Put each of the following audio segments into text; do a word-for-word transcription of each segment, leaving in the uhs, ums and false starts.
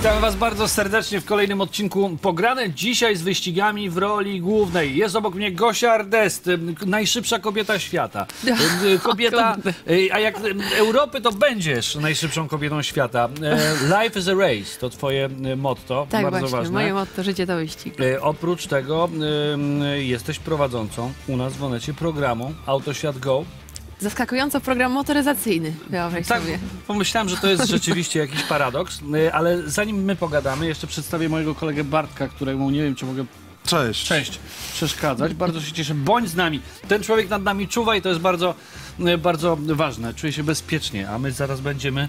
Witamy Was bardzo serdecznie w kolejnym odcinku Pograne. Dzisiaj z wyścigami w roli głównej. Jest obok mnie Gosia Ardest, najszybsza kobieta świata. Kobieta, a jak Europy, to będziesz najszybszą kobietą świata. Life is a race, to twoje motto, tak, bardzo właśnie, ważne. Moje motto, życie to wyścig. Oprócz tego jesteś prowadzącą u nas w Onecie programu Autoświat Go. Zaskakująco program motoryzacyjny, wyobraź Tak, sobie. pomyślałem, że to jest rzeczywiście jakiś paradoks, ale zanim my pogadamy, jeszcze przedstawię mojego kolegę Bartka, któremu nie wiem, czy mogę... Cześć. Cześć. Przeszkadzać. Bardzo się cieszę. Bądź z nami. Ten człowiek nad nami czuwa i to jest bardzo, bardzo ważne. Czuję się bezpiecznie, a my zaraz będziemy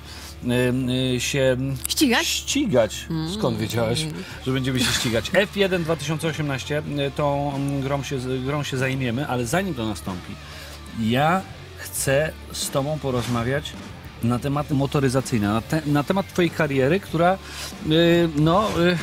y, się... Ścigać? Ścigać. Skąd wiedziałeś, że będziemy się ścigać? F jeden dwa tysiące osiemnaście, tą grą się, grą się zajmiemy, ale zanim to nastąpi, ja chcę z tobą porozmawiać na tematy motoryzacyjne, na, te, na temat twojej kariery, która yy, no, yy,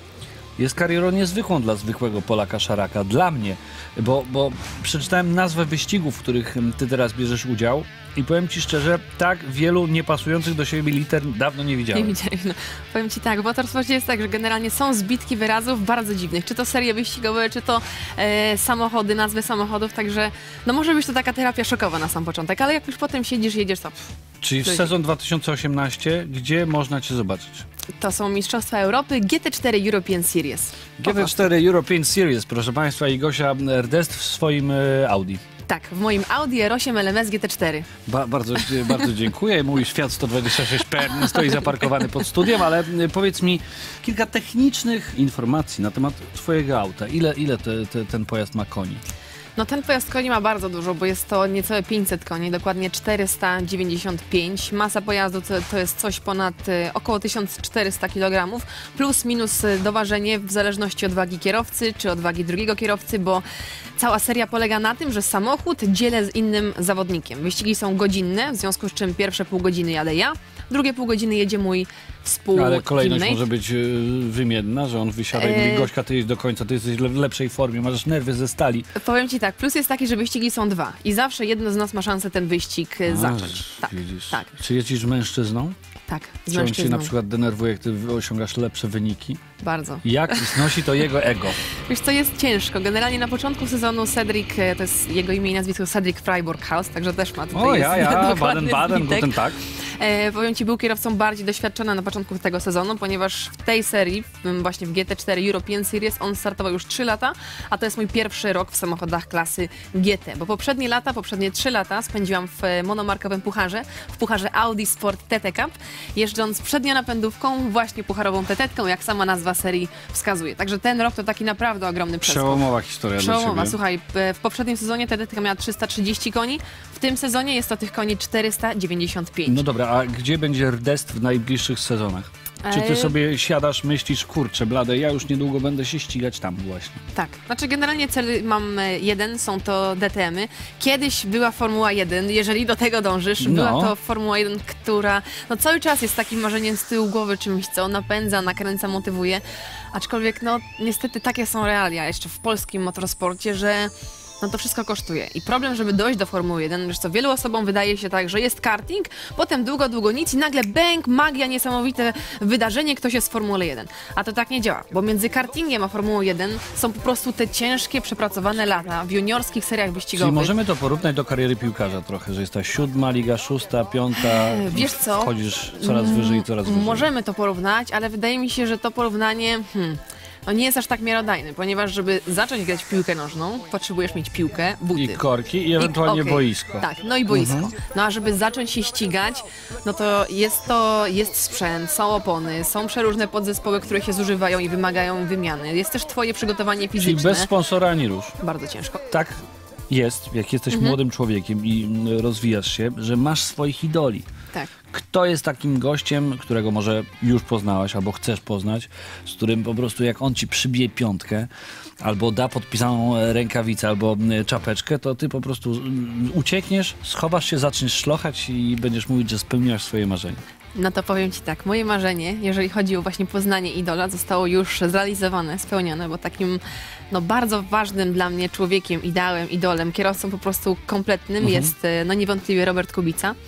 jest karierą niezwykłą dla zwykłego Polaka szaraka, dla mnie, bo, bo przeczytałem nazwę wyścigów, w których ty teraz bierzesz udział i powiem ci szczerze, tak wielu niepasujących do siebie liter dawno nie widziałem. Nie widziałem. No. Powiem ci tak, w motorsporcie jest tak, że generalnie są zbitki wyrazów bardzo dziwnych, czy to serie wyścigowe, czy to e, samochody, nazwy samochodów, także no może być to taka terapia szokowa na sam początek, ale jak już potem siedzisz, jedziesz, to... Pff, Czyli w sezon dwa tysiące osiemnaście, gdzie można cię zobaczyć? To są Mistrzostwa Europy G T cztery European Series. G T cztery European Series, proszę Państwa, i Gosia Ardest w swoim e, Audi. Tak, w moim Audi R osiem L M S G T cztery. Ba bardzo, bardzo dziękuję. Mój Fiat sto dwadzieścia sześć P stoi zaparkowany pod studiem, ale powiedz mi kilka technicznych informacji na temat twojego auta. Ile, ile te, te, ten pojazd ma koni? No ten pojazd koni ma bardzo dużo, bo jest to niecałe pięćset koni, dokładnie czterysta dziewięćdziesiąt pięć. Masa pojazdu to, to jest coś ponad y, około tysiąc czterysta kilogramów, plus minus y, doważenie w zależności od wagi kierowcy czy od wagi drugiego kierowcy, bo cała seria polega na tym, że samochód dzielę z innym zawodnikiem. Wyścigi są godzinne, w związku z czym pierwsze pół godziny jadę ja, drugie pół godziny jedzie mój współ Ale kolejność teammate. może być y, wymienna, że on wysiada i mówi, Eee... Gośka, ty jedź do końca, ty jesteś w lepszej formie, masz nerwy ze stali. Powiem ci tak, plus jest taki, że wyścigi są dwa i zawsze jedno z nas ma szansę ten wyścig A, zacząć. Tak, widzisz. tak, Czy jeździsz z mężczyzną? tak, z Czy on cię mężczyzną. na przykład denerwuje, jak ty osiągasz lepsze wyniki? Bardzo. Jak znosi to jego ego? Wiesz co, jest ciężko. Generalnie na początku sezonu Cedric, to jest jego imię i nazwisko Cedric Freiburghaus, także też ma tutaj O ja, ja, dokładny Baden-Baden, zbitek. guten tak. E, powiem ci, był kierowcą bardziej doświadczony na początku tego sezonu, ponieważ w tej serii, w, właśnie w G T cztery European Series, on startował już trzy lata, a to jest mój pierwszy rok w samochodach klasy G T, bo poprzednie lata, poprzednie trzy lata spędziłam w monomarkowym pucharze, w pucharze Audi Sport T T Cup, jeżdżąc przednionapędówką, właśnie pucharową T T-ką, jak sama nazwa serii wskazuje. Także ten rok to taki naprawdę ogromny przeskok. Przełomowa historia dla Przełomowa, ciebie. słuchaj, w poprzednim sezonie T T-ka miała trzysta trzydzieści koni, w tym sezonie jest to tych koni czterysta dziewięćdziesiąt pięć. No dobra, a gdzie będzie Ardest w najbliższych sezonach? Czy ty sobie siadasz, myślisz, kurczę, blade, ja już niedługo będę się ścigać tam właśnie? Tak, znaczy generalnie cel mam jeden, są to D T M-y. Kiedyś była Formuła jeden, jeżeli do tego dążysz, była No. to Formuła jeden, która no cały czas jest takim marzeniem z tyłu głowy, czymś, co napędza, nakręca, motywuje. Aczkolwiek no niestety takie są realia jeszcze w polskim motorsporcie, że no to wszystko kosztuje. I problem, żeby dojść do Formuły jeden, wiesz co, wielu osobom wydaje się tak, że jest karting, potem długo, długo nic i nagle bęk, magia, niesamowite wydarzenie, ktoś jest w Formule jeden. A to tak nie działa, bo między kartingiem a Formułą jeden są po prostu te ciężkie, przepracowane lata w juniorskich seriach wyścigowych. Czyli możemy to porównać do kariery piłkarza trochę, że jest ta siódma liga, szósta, piąta, Wiesz co? wchodzisz coraz wyżej, coraz wyżej. Możemy to porównać, ale wydaje mi się, że to porównanie hmm, no nie jest aż tak miarodajne, ponieważ żeby zacząć grać w piłkę nożną, potrzebujesz mieć piłkę, buty. I korki, i ewentualnie I, okay. boisko. Tak, no i boisko. Mhm. No a żeby zacząć się ścigać, no to jest to, jest sprzęt, są opony, są przeróżne podzespoły, które się zużywają i wymagają wymiany. Jest też twoje przygotowanie Czyli fizyczne. bez sponsora ani rusz. Bardzo ciężko. Tak jest, jak jesteś Mhm. młodym człowiekiem i mm, rozwijasz się, że masz swoich idoli. Tak. Kto jest takim gościem, którego może już poznałaś albo chcesz poznać, z którym po prostu jak on ci przybije piątkę albo da podpisaną rękawicę albo czapeczkę, to ty po prostu uciekniesz, schowasz się, zaczniesz szlochać i będziesz mówić, że spełniłaś swoje marzenie. No to powiem ci tak, moje marzenie, jeżeli chodzi o właśnie poznanie idola, zostało już zrealizowane, spełnione, bo takim no bardzo ważnym dla mnie człowiekiem, ideałem, idolem, kierowcą po prostu kompletnym Mhm. jest no niewątpliwie Robert Kubica.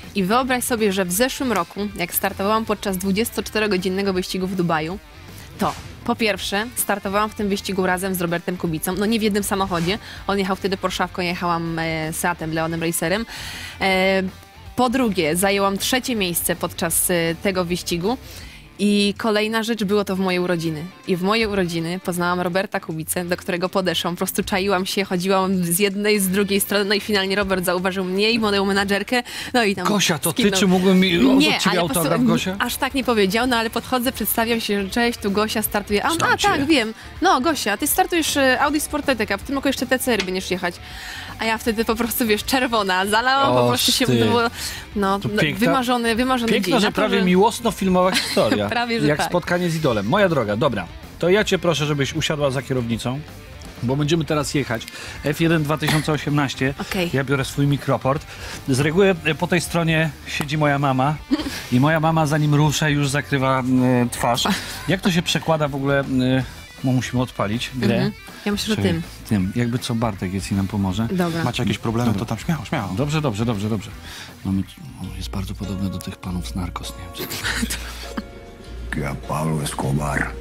I wyobraź sobie, że w zeszłym roku, jak startowałam podczas dwudziestoczterogodzinnego wyścigu w Dubaju, to po pierwsze startowałam w tym wyścigu razem z Robertem Kubicą, no nie w jednym samochodzie, on jechał wtedy Porszawką, ja jechałam e, Seatem, Leonem Racerem. E, po drugie, zajęłam trzecie miejsce podczas e, tego wyścigu. I kolejna rzecz, było to w moje urodziny. I w moje urodziny poznałam Roberta Kubicę, do którego podeszłam. Po prostu czaiłam się, chodziłam z jednej, z drugiej strony, no i finalnie Robert zauważył mnie i moją menadżerkę, no i tam Gosia, to skinął. ty, czy mógłbym mi oddać Nie, ciebie ale po autograf, prostu, Gosia? aż tak nie powiedział, no ale podchodzę, przedstawiam się, cześć, tu Gosia startuje. A, a Starcie. tak, wiem. No, Gosia, ty startujesz e, Audi Sport E T K, w tym roku jeszcze T C R będziesz jechać. A ja wtedy po prostu, wiesz, czerwona, zalałam, po Oż prostu się, ty. było, no, To no, piękna- wymarzony, wymarzony Piękna, dzień. że Na to, prawie miłosno-filmowa historia. Prawie, że Jak tak. spotkanie z idolem. Moja droga, dobra, to ja cię proszę, żebyś usiadła za kierownicą, bo będziemy teraz jechać. F jeden dwa tysiące osiemnaście. Okej. Ja biorę swój mikroport. Z reguły e, po tej stronie siedzi moja mama i moja mama, zanim ruszę, już zakrywa e, twarz. Jak to się przekłada w ogóle? E, bo musimy odpalić grę. Mhm. Ja myślę, że Czyli tym. Tym. Jakby co, Bartek jest i nam pomoże. Dobra. Macie jakieś problemy, to tam śmiało, śmiało. Dobrze, dobrze, dobrze, dobrze. Mamy, on jest bardzo podobny do tych panów z Narcos, nie wiem, czy Que a Pablo Escobar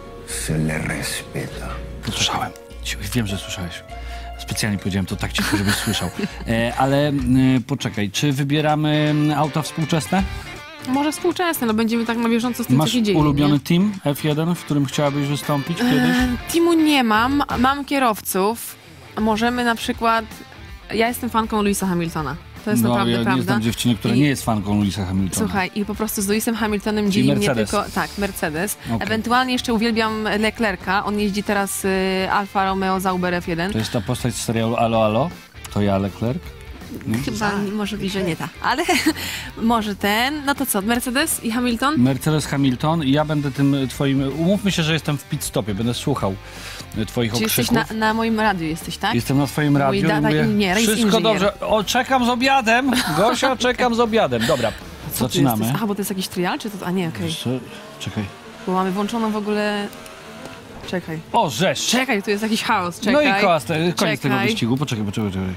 se le respeta. Słyszałem. Wiem, że słyszałeś. Specjalnie powiedziałem to tak cicho, żebyś słyszał. E, ale e, poczekaj, czy wybieramy auta współczesne? Może współczesne, no będziemy tak na bieżąco z tym, Masz co się dzieje. ulubiony nie? team F jeden, w którym chciałabyś wystąpić kiedyś? E, Teamu nie mam, mam kierowców. Możemy na przykład... Ja jestem fanką Lewisa Hamiltona. To jest No, naprawdę ja nie prawda. znam dziewczyny, która I- nie jest fanką Louisa Hamiltona. Słuchaj, i po prostu z Lewisem Hamiltonem dzieli mnie Mercedes. tylko... Tak, Mercedes. Okej. Ewentualnie jeszcze uwielbiam Leclerca. On jeździ teraz y, Alfa Romeo Zauber F jeden. To jest ta postać z serialu Alo Alo? To ja, Leclerc? Chyba może być, że nie ta. Ale może ten. No to co, Mercedes i Hamilton? Mercedes Hamilton i ja będę tym twoim... Umówmy się, że jestem w pit stopie, będę słuchał e, twoich Czy jesteś okrzyków. na, na moim radiu, jesteś, tak? Jestem na twoim radiu i data- mówię, nie, race wszystko inżynier. dobrze. O, czekam z obiadem. Gosia, czekam z obiadem. Dobra, Co tu zaczynamy. jesteś? Aha, bo to jest jakiś trial, czy to... A nie, okej. Jeszcze- Czekaj. Bo mamy włączoną w ogóle... Czekaj. O, rzecz! Czekaj, tu jest jakiś chaos, czekaj. No i koniec, koniec tego Czekaj. wyścigu. Poczekaj, poczekaj, poczekaj.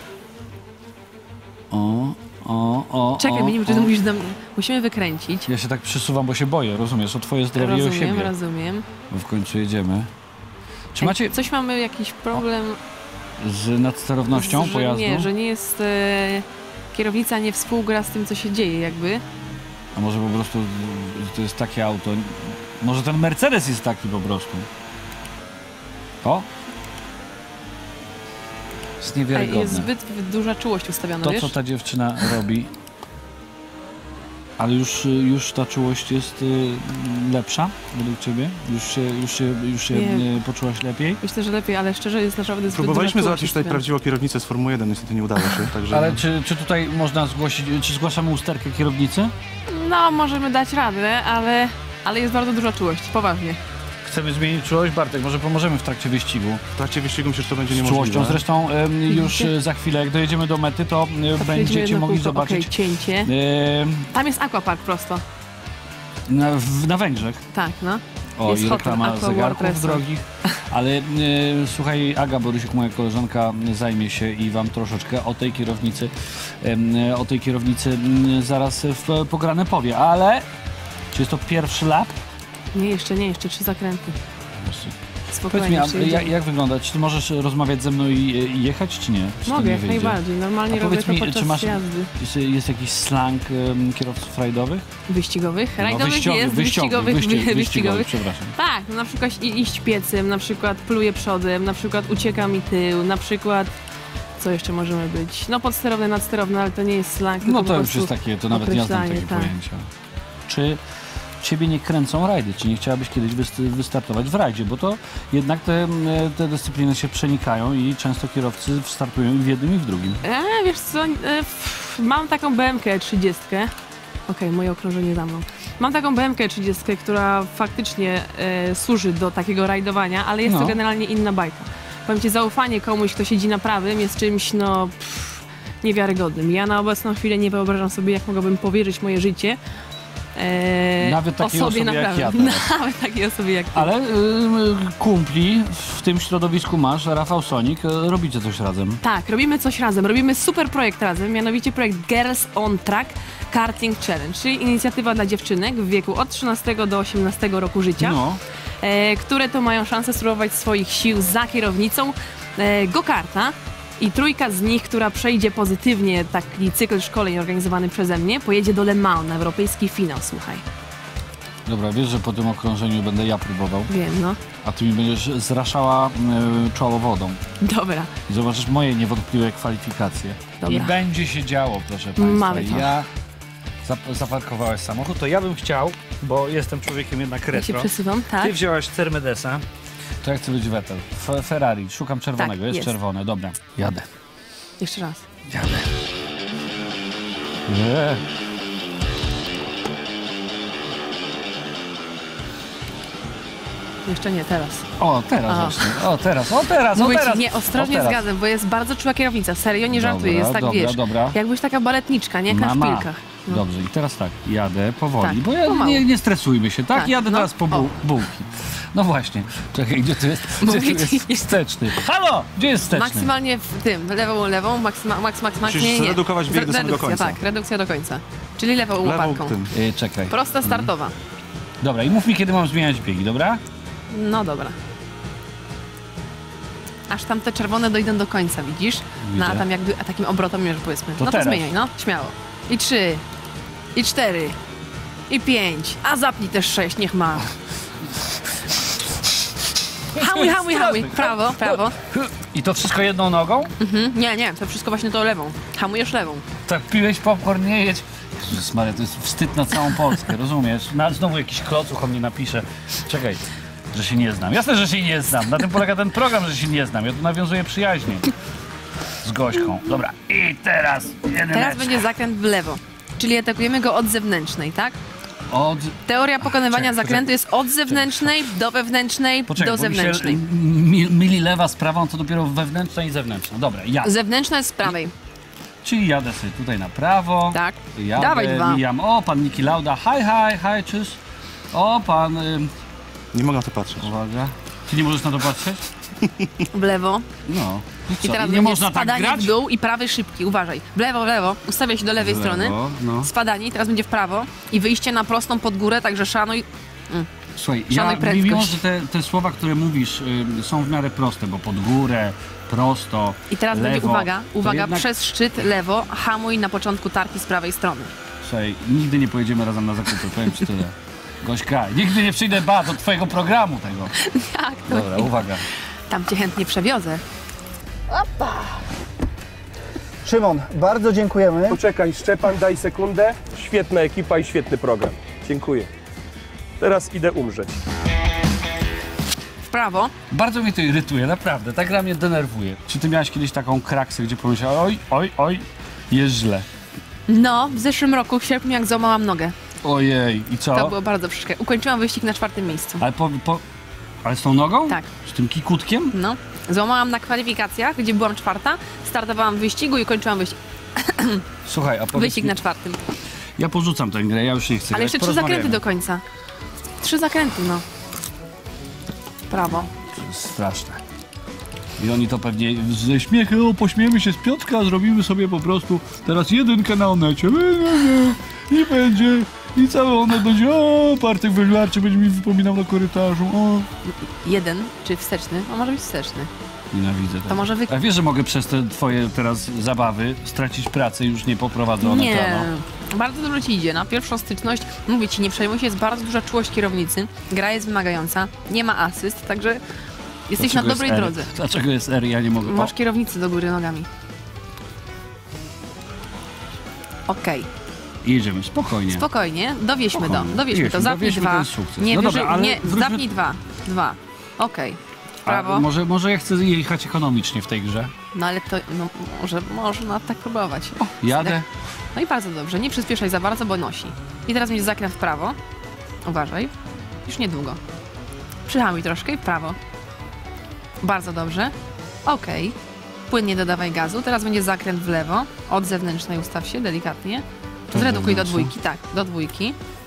O, o, o, Czekaj, o, my nie o. czy to musisz dam... Musimy wykręcić. Ja się tak przysuwam, bo się boję, rozumiesz? O twoje zdrowie i o Rozumiem, siebie. rozumiem. Bo w końcu jedziemy. Czy Ej, macie Coś mamy, jakiś problem... z nadsterownością z, że pojazdu? Nie, że nie jest... E... Kierownica nie współgra z tym, co się dzieje, jakby. A może po prostu to jest takie auto. Może ten Mercedes jest taki po prostu. O! Jest Ej, niewiarygodne. jest zbyt duża czułość ustawiona, To, wiesz? co ta dziewczyna robi. Ale już, już ta czułość jest y, lepsza według ciebie? Już się, już się, już się Nie. y, poczułaś lepiej? Myślę, że lepiej, ale szczerze jest naprawdę zbyt Próbowaliśmy duża załatwić czułość tutaj ustawiona. prawdziwą kierownicę z Formuły jeden, niestety nie udało się, także... Ale czy, czy tutaj można zgłosić, czy zgłaszamy usterkę kierownicy? No, możemy dać radę, ale, ale jest bardzo duża czułość, poważnie. Chcemy zmienić czułość? Bartek, może pomożemy w trakcie wyścigu. W trakcie wyścigu myślę, że to będzie Z niemożliwe. czułością. Zresztą em, już e, za chwilę, jak dojedziemy do mety, to e, To będziecie jedno mogli kółko, zobaczyć Okej, cięcie. e, Tam jest aquapark prosto. na, w, na Węgrzech. Tak, no. O, Jest i hotel reklama Aqua World zegarków Resort. drogich. Ale e, słuchaj, Aga Borysiuk, moja koleżanka, zajmie się i wam troszeczkę o tej kierownicy, em, o tej kierownicy m, zaraz w pograne powie. Ale czy jest to pierwszy lap? Nie, jeszcze nie, jeszcze trzy zakręty. Spokojnie, Powiedz mi, a przyjedziemy. jak, jak wygląda? Czy ty możesz rozmawiać ze mną i, i jechać, czy nie? Czy to Mogę, nie jak wyjdzie? najbardziej. Normalnie A robię powiedz to mi, podczas czy masz- jazdy. Jest, jest jakiś slang um, kierowców rajdowych? Wyścigowych? No, Rajdowych wyścigowych, jest, wyścigowych, wyścigowych, wyścig- wyścigowych. wyścigowych, przepraszam. Tak, no na przykład i- iść piecem, na przykład pluję przodem, na przykład ucieka mi tył, na przykład... Co jeszcze możemy być? No podsterowne, nadsterowne, ale to nie jest slang, tylko No po to już prostu jest takie, to nawet nie znam określanie, takie tak. pojęcia. Czy ciebie nie kręcą rajdy? Czy nie chciałabyś kiedyś wyst- wystartować w rajdzie? Bo to jednak te, te dyscypliny się przenikają i często kierowcy startują i w jednym i w drugim. E, wiesz co, e, pff, mam taką B M K trzydzieści. Okej, moje okrążenie za mną. Mam taką B M K trzydzieści, która faktycznie e, służy do takiego rajdowania, ale jest No. to generalnie inna bajka. Powiem ci, zaufanie komuś, kto siedzi na prawym, jest czymś, no, pff, niewiarygodnym. Ja na obecną chwilę nie wyobrażam sobie, jak mogłabym powierzyć moje życie e, Nawet takiej osobie osobie jak naprawdę. ja teraz. Nawet takiej osobie jak ty. Ale y, kumpli w tym środowisku masz, Rafał Sonik, y, robicie coś razem. Tak, robimy coś razem, robimy super projekt razem, mianowicie projekt Girls on Track Karting Challenge, czyli inicjatywa dla dziewczynek w wieku od trzynastego do osiemnastego roku życia, No. e, które to mają szansę spróbować swoich sił za kierownicą e, go-karta. I trójka z nich, która przejdzie pozytywnie taki cykl szkoleń organizowany przeze mnie, pojedzie do Le Mans na europejski finał, słuchaj. Dobra, wiesz, że po tym okrążeniu będę ja próbował, Wiem, no. a ty mi będziesz zraszała y, czoło wodą. Dobra. I zobaczysz moje niewątpliwe kwalifikacje. Dobra. I będzie się działo, proszę Państwa. Mamy to. Ja zap- zaparkowałeś samochód, to ja bym chciał, bo jestem człowiekiem jednak Ja się retro. przesuwam, tak? Ty wzięłaś Cermedesa, to ja chcę być Vettel. F- Ferrari, szukam czerwonego, Tak, jest, jest. czerwone, dobra. Jadę, Jeszcze raz. jadę. Nie. Jeszcze nie, teraz. O, teraz A. właśnie, o teraz, o teraz, o Mówię teraz. ci, nie, ostrożnie o teraz. zgadzam, bo jest bardzo czuła kierownica. Serio, nie Dobra, żartuję, jest tak, dobra, wiesz, dobra. jakbyś taka baletniczka, nie? Jak na Mama. szpilkach. No. Dobrze, i teraz tak, jadę powoli, Tak, bo ja pomału. nie, nie stresujmy się, tak? Tak, Jadę no. teraz po bu- O. bułki. No właśnie, czekaj, gdzie tu jest, gdzie tu Mówię ci. jest wsteczny? Halo, gdzie jest wsteczny? Maksymalnie w tym, lewą, lewą, maksyma, maks, maks, maks, Musisz nie, nie. zredukować bieg do samego Redukcja, końca. tak, redukcja do końca. Czyli lewą Lewą łopatką. tym. Y, czekaj, Prosta startowa. dobra, i mów mi, kiedy mam zmieniać biegi, dobra? No dobra. Aż tam te czerwone dojdą do końca, widzisz? No a Widzę. tam jakby a takim obrotem już powiedzmy. To no to teraz. zmieniaj, no, śmiało. I trzy, i cztery, i pięć, a zapnij też sześć, niech ma. Hamuj, hamuj, hamuj. Prawo, prawo. I to wszystko jedną nogą? Mhm. Nie, nie, to wszystko właśnie to lewą. Hamujesz lewą. Tak piłeś popcorn, nie jedź. Jezus Maria, to jest wstyd na całą Polskę, rozumiesz? Na, znowu jakiś klocuch o mnie napisze. Czekaj, że się nie znam. Jasne, że się nie znam. Na tym polega ten program, że się nie znam. Ja tu nawiązuję przyjaźnie z Gośką. Dobra, i teraz jedyneczka. Teraz będzie zakręt w lewo. Czyli atakujemy go od zewnętrznej, tak? Od... Teoria pokonywania Czekaj, zakrętu jest od zewnętrznej do wewnętrznej Poczekaj, do bo mi się zewnętrznej. mi, mili lewa z prawą, to dopiero wewnętrzna i zewnętrzna. Dobra, ja. Zewnętrzna jest z prawej. Czyli jadę sobie tutaj na prawo. Tak. Jadę, Dawaj dwa. mijam. O, pan Niki Lauda. Hi, hi, hi, cześć. O, pan... Ym... Nie mogę na to patrzeć. Uwaga. Ty nie możesz na to patrzeć? W lewo. No. I co? I teraz nie będzie można tak spadanie grać? w dół i prawy szybki. Uważaj. W lewo, w lewo. Ustawiaj się do lewej W strony. lewo, no. Spadanie i teraz będzie w prawo. I wyjście na prostą pod górę, także szanuj. Słuchaj, Szanuj ja prędkość. mimo, że te, te słowa, które mówisz, y, są w miarę proste, bo pod górę, prosto, I teraz lewo, będzie uwaga, to uwaga, jednak, przez szczyt lewo, hamuj na początku tarki z prawej strony. Słuchaj, nigdy nie pojedziemy razem na zakupy, powiem ci tyle. Gośka, nigdy nie przyjdę ba do twojego programu tego. Tak, to Dobra, uwaga. tam cię chętnie przewiozę. Szymon, bardzo dziękujemy. Poczekaj, Szczepan, daj sekundę. Świetna ekipa i świetny program. Dziękuję. Teraz idę umrzeć. W prawo. Bardzo mnie to irytuje, naprawdę, ta gra mnie denerwuje. Czy ty miałaś kiedyś taką kraksę, gdzie pomyślałeś, oj, oj, oj, jest źle. No, w zeszłym roku w sierpniu jak złamałam nogę. Ojej, i co? To było bardzo przykre. Ukończyłam wyścig na czwartym miejscu. Ale po, po... Ale z tą nogą? Tak. Z tym kikutkiem? No. Złamałam na kwalifikacjach, gdzie byłam czwarta, startowałam w wyścigu i kończyłam wyścig, Słuchaj, a powiedz wyścig mi, na czwartym. ja porzucam tę grę, ja już nie chcę Ale grać. jeszcze trzy Porozmawiamy. zakręty do końca. Trzy zakręty, no. Prawo. To jest straszne. I oni to pewnie ze śmiechem, o, pośmiejemy się z Piotrka, zrobimy sobie po prostu teraz jedynkę na Onecie. I będzie, i cały Onet będzie, o, Bartek Wyżarczy będzie mi wypominał na korytarzu, o. Jeden, czy wsteczny? A może być wsteczny. Nienawidzę tego. To może wy... A wiesz, że mogę przez te twoje teraz zabawy stracić pracę i już nie poprowadzę Oneta, Nie, no. bardzo dobrze ci idzie. Na pierwszą styczność, mówię ci, nie przejmuj się, jest bardzo duża czułość kierownicy, gra jest wymagająca, nie ma asyst, także jesteś Dlaczego na dobrej jest R? drodze. Dlaczego jest R? Ja nie mogę. Masz kierownicy do góry nogami. Okej, O, jedziemy, spokojnie. spokojnie, dowieźmy Spokojnie. to, dowieźmy to, Jedźmy, zapnij dowieźmy dwa. ten sukces. Nie, No wyżej, dobra, ale nie, wróćmy- zapnij dwa, dwa. Okej, A prawo. może, może ja chcę jechać ekonomicznie w tej grze? No ale to, no może można tak próbować. Jadę. No i bardzo dobrze, nie przyspieszaj za bardzo, bo nosi. I teraz będzie zakręt w prawo. Uważaj. Już niedługo. Przyhamuj troszkę i w prawo. Bardzo dobrze. Okej. Płynnie dodawaj gazu. Teraz będzie zakręt w lewo. Od zewnętrznej ustaw się delikatnie. To Zredukuj do zewnętrzna? dwójki, tak, do dwójki.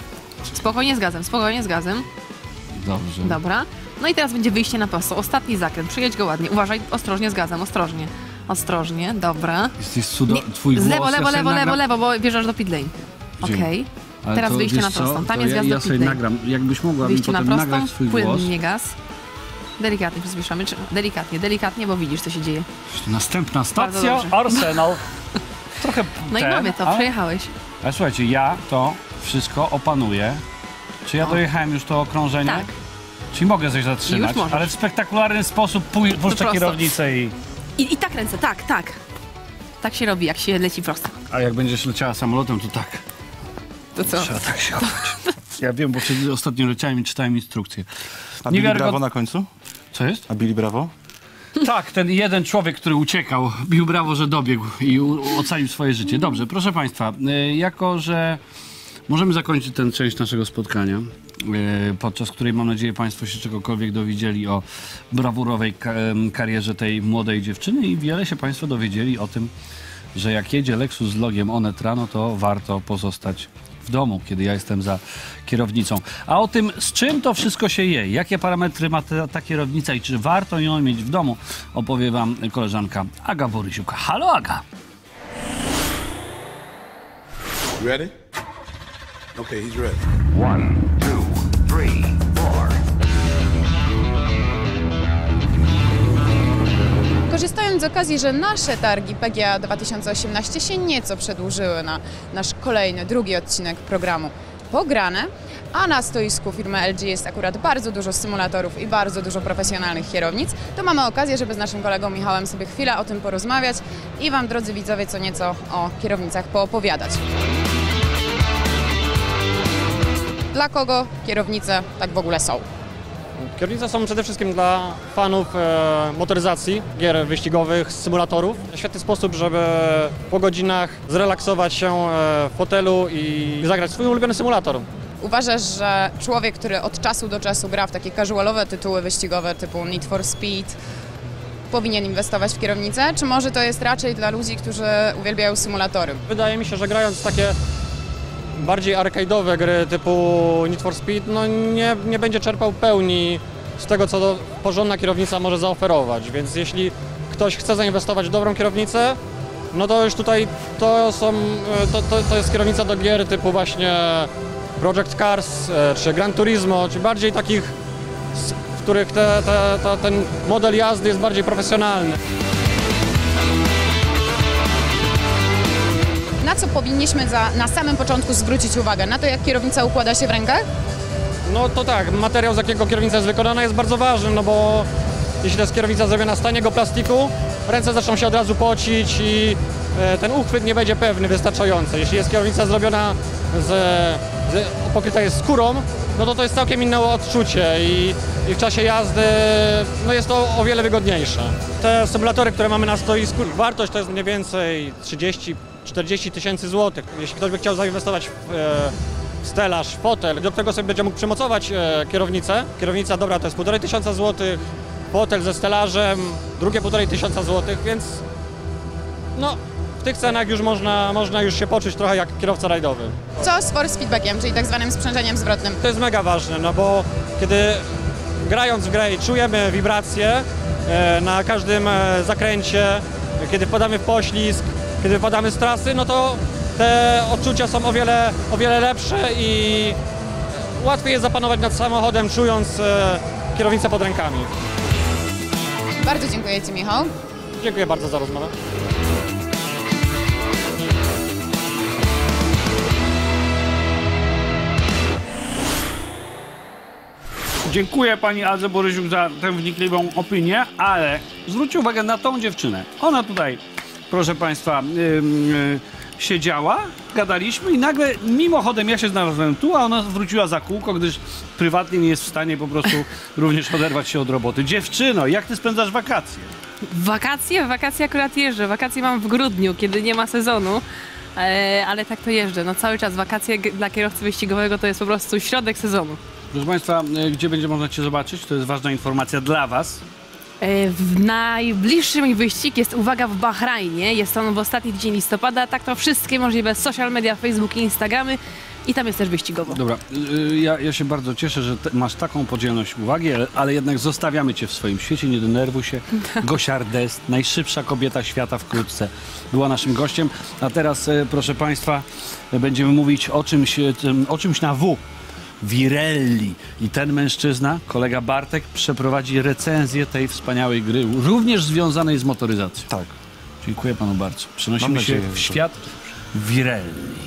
Spokojnie z gazem, spokojnie z gazem. Dobrze. Dobra. No i teraz będzie wyjście na prosto. Ostatni zakręt. Przyjedź go ładnie. Uważaj, ostrożnie z gazem, ostrożnie. Ostrożnie, dobra. Jesteś cudo... Nie, Twój z głos... lewo, lewo, ja sobie lewo, lewo, nagram- lewo, bo wjeżdżasz do pit lane. Dzień. Okej. Ale Teraz to, wyjście wiesz na co, prostą. Tam to jest ja, gaz ja do sobie pit lane. nagram. Jakbyś mogła mi Wyjście na potem prostą, nagrać swój głos. płynnie gaz. Delikatnie przyspieszamy. Czy- Delikatnie, delikatnie, bo widzisz, co się dzieje. Następna Bardzo stacja, dobrze. Arsenal. Trochę No ten, i mamy to, a- przejechałeś. Ale słuchajcie, ja to wszystko opanuję. Czy ja O. dojechałem już to okrążenie? Tak. Czyli mogę coś zatrzymać, Już możesz. ale w spektakularny sposób pój- puszczę prosto. kierownicę i... I, I tak ręce, tak, tak. Tak się robi, jak się leci prosto. A jak będziesz leciała samolotem, to tak. To co? Trzeba tak się chować. Ja wiem, bo przed- ostatnio leciałem i czytałem instrukcje. A Billy Niewiarygodne- Bravo na końcu? Co jest? A Billy Bravo? Tak, ten jeden człowiek, który uciekał, bił brawo, że dobiegł i u- ocalił swoje życie. Dobrze, proszę Państwa, y, jako że możemy zakończyć tę część naszego spotkania, y, podczas której mam nadzieję Państwo się czegokolwiek dowiedzieli o brawurowej ka- em, karierze tej młodej dziewczyny i wiele się Państwo dowiedzieli o tym, że jak jedzie Lexus z logiem Onet rano, to warto pozostać w domu, kiedy ja jestem za kierownicą. A o tym, z czym to wszystko się je, jakie parametry ma ta, ta kierownica i czy warto ją mieć w domu, opowie Wam koleżanka Aga Borysiuk. Halo, Aga! You ready? Okay, he's ready. One, two, three, four. Korzystając z okazji, że nasze targi P G A dwa tysiące osiemnaście się nieco przedłużyły na nasz kolejny, drugi odcinek programu Pograne, a na stoisku firmy L G jest akurat bardzo dużo symulatorów i bardzo dużo profesjonalnych kierownic, to mamy okazję, żeby z naszym kolegą Michałem sobie chwilę o tym porozmawiać i Wam, drodzy widzowie, co nieco o kierownicach poopowiadać. Dla kogo kierownice tak w ogóle są? Kierownice są przede wszystkim dla fanów e, motoryzacji, gier wyścigowych, symulatorów. Świetny sposób, żeby po godzinach zrelaksować się e, w fotelu i zagrać swój ulubiony symulator. Uważasz, że człowiek, który od czasu do czasu gra w takie casualowe tytuły wyścigowe typu Need for Speed, powinien inwestować w kierownicę, czy może to jest raczej dla ludzi, którzy uwielbiają symulatory? Wydaje mi się, że grając w takie bardziej arcade'owe gry typu Need for Speed, no nie, nie będzie czerpał pełni z tego, co do, porządna kierownica może zaoferować, więc jeśli ktoś chce zainwestować w dobrą kierownicę, no to już tutaj to są, to, to, to jest kierownica do gier typu właśnie Project Cars e, czy Gran Turismo, czy bardziej takich, s- w których te, te, te, ten model jazdy jest bardziej profesjonalny. Na co powinniśmy za, na samym początku zwrócić uwagę? Na to, jak kierownica układa się w rękach? No to tak, materiał, z jakiego kierownica jest wykonana, jest bardzo ważny, no bo jeśli to jest kierownica zrobiona z taniego plastiku, ręce zaczną się od razu pocić i e, ten uchwyt nie będzie pewny, wystarczający. Jeśli jest kierownica zrobiona z, z pokryta jest skórą, no to to jest całkiem inne odczucie i, i w czasie jazdy no jest to o wiele wygodniejsze. Te symulatory, które mamy na stoisku, wartość to jest mniej więcej trzydzieści czterdzieści tysięcy złotych. Jeśli ktoś by chciał zainwestować w e, stelaż, fotel, do którego sobie będzie mógł przymocować e, kierownicę. Kierownica dobra to jest półtorej tysiąca złotych, fotel ze stelażem, drugie półtorej tysiąca złotych, więc no w tych cenach już można, można już się poczuć trochę jak kierowca rajdowy. Co z force feedbackiem, czyli tak zwanym sprzężeniem zwrotnym? To jest mega ważne, no bo kiedy grając w grę i czujemy wibracje e, na każdym e, zakręcie, kiedy wpadamy w poślizg, kiedy wpadamy z trasy, no to te odczucia są o wiele, o wiele lepsze i łatwiej jest zapanować nad samochodem, czując e, kierownicę pod rękami. Bardzo dziękuję Ci, Michał. Dziękuję bardzo za rozmowę. Dziękuję pani Adze Borysiuk za tę wnikliwą opinię, ale zwróćcie uwagę na tą dziewczynę. Ona tutaj, proszę państwa, ym, yy, siedziała, gadaliśmy i nagle mimochodem ja się znalazłem tu, a ona wróciła za kółko, gdyż prywatnie nie jest w stanie po prostu również oderwać się od roboty. Dziewczyno, jak ty spędzasz wakacje? Wakacje? Wakacje akurat jeżdżę. Wakacje mam w grudniu, kiedy nie ma sezonu. E, ale tak to jeżdżę. No cały czas wakacje g- dla kierowcy wyścigowego to jest po prostu środek sezonu. Proszę państwa, yy, gdzie będzie można cię zobaczyć? To jest ważna informacja dla was. E, w najbliższy mój wyścig jest, uwaga, w Bahrajnie. Jest on w ostatni dzień listopada. Tak to wszystkie możliwe social media, Facebook i Instagramy. i tam jest też wyścigowo. Dobra, y, ja, ja się bardzo cieszę, że te, masz taką podzielność uwagi, ale, ale jednak zostawiamy cię w swoim świecie, nie denerwuj się. Gosia Rdest, najszybsza kobieta świata wkrótce, była naszym gościem. A teraz, y, proszę Państwa, będziemy mówić o czymś, y, o czymś na W. Virelli. I ten mężczyzna, kolega Bartek, przeprowadzi recenzję tej wspaniałej gry, również związanej z motoryzacją. Tak. Dziękuję panu bardzo. Przenosimy Mam się nadzieję, w że- świat Virelli.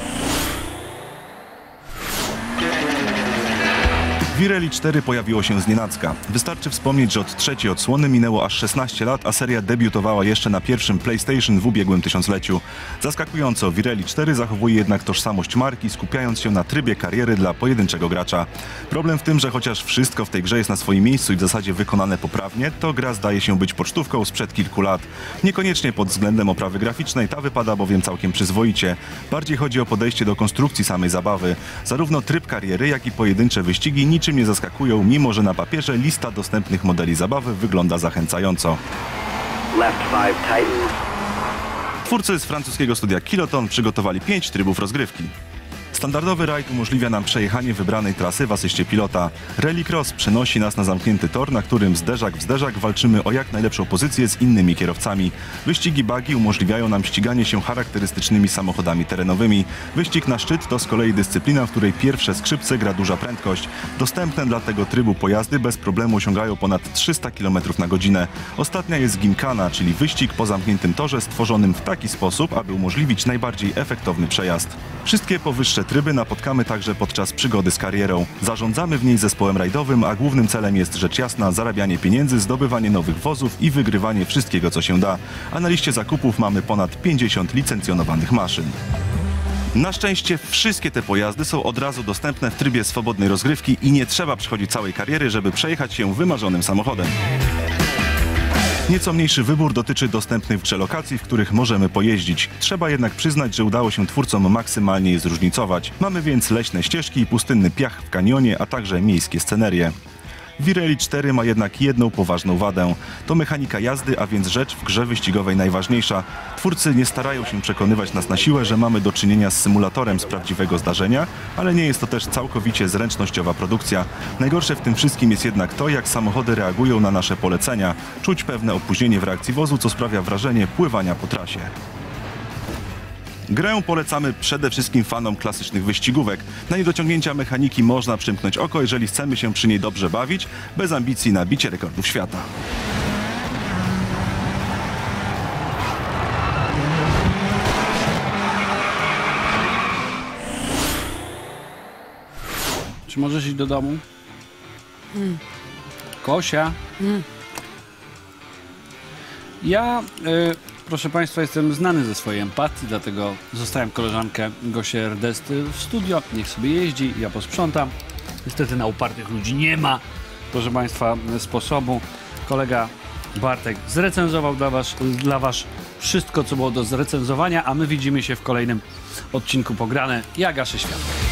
Virelli cztery pojawiło się znienacka. Wystarczy wspomnieć, że od trzeciej odsłony minęło aż szesnaście lat, a seria debiutowała jeszcze na pierwszym PlayStation w ubiegłym tysiącleciu. Zaskakująco, Virelli cztery zachowuje jednak tożsamość marki, skupiając się na trybie kariery dla pojedynczego gracza. Problem w tym, że chociaż wszystko w tej grze jest na swoim miejscu i w zasadzie wykonane poprawnie, to gra zdaje się być pocztówką sprzed kilku lat. Niekoniecznie pod względem oprawy graficznej, ta wypada bowiem całkiem przyzwoicie. Bardziej chodzi o podejście do konstrukcji samej zabawy. Zarówno tryb kariery, jak i pojedyncze wyścigi niczym nie zaskakują, mimo że na papierze lista dostępnych modeli zabawy wygląda zachęcająco. Left five tightens. Twórcy z francuskiego studia Kiloton przygotowali pięć trybów rozgrywki. Standardowy rajd umożliwia nam przejechanie wybranej trasy w asyście pilota. Rallycross przenosi nas na zamknięty tor, na którym zderzak w zderzak walczymy o jak najlepszą pozycję z innymi kierowcami. Wyścigi buggy umożliwiają nam ściganie się charakterystycznymi samochodami terenowymi. Wyścig na szczyt to z kolei dyscyplina, w której pierwsze skrzypce gra duża prędkość. Dostępne dla tego trybu pojazdy bez problemu osiągają ponad trzysta kilometrów na godzinę. Ostatnia jest Gymkhana, czyli wyścig po zamkniętym torze stworzonym w taki sposób, aby umożliwić najbardziej efektowny przejazd. Wszystkie powyższe tryby napotkamy także podczas przygody z karierą. Zarządzamy w niej zespołem rajdowym, a głównym celem jest rzecz jasna zarabianie pieniędzy, zdobywanie nowych wozów i wygrywanie wszystkiego, co się da. A na liście zakupów mamy ponad pięćdziesiąt licencjonowanych maszyn. Na szczęście wszystkie te pojazdy są od razu dostępne w trybie swobodnej rozgrywki i nie trzeba przechodzić całej kariery, żeby przejechać się wymarzonym samochodem. Nieco mniejszy wybór dotyczy dostępnych w grze lokacji, w których możemy pojeździć. Trzeba jednak przyznać, że udało się twórcom maksymalnie je zróżnicować. Mamy więc leśne ścieżki i pustynny piach w kanionie, a także miejskie scenerie. Virelli cztery ma jednak jedną poważną wadę. To mechanika jazdy, a więc rzecz w grze wyścigowej najważniejsza. Twórcy nie starają się przekonywać nas na siłę, że mamy do czynienia z symulatorem z prawdziwego zdarzenia, ale nie jest to też całkowicie zręcznościowa produkcja. Najgorsze w tym wszystkim jest jednak to, jak samochody reagują na nasze polecenia. Czuć pewne opóźnienie w reakcji wozu, co sprawia wrażenie pływania po trasie. Grę polecamy przede wszystkim fanom klasycznych wyścigówek. Na niedociągnięcia mechaniki można przymknąć oko, jeżeli chcemy się przy niej dobrze bawić, bez ambicji na bicie rekordów świata. Czy możesz iść do domu? Mm. Kosia? Mm. Ja, y, proszę Państwa, jestem znany ze swojej empatii, dlatego zostawiam koleżankę Gosię Rdest w studio. Niech sobie jeździ, ja posprzątam. Niestety na upartych ludzi nie ma, proszę Państwa, sposobu. Kolega Bartek zrecenzował dla was, dla was wszystko, co było do zrecenzowania, a my widzimy się w kolejnym odcinku Pograne. Ja gaszę światło.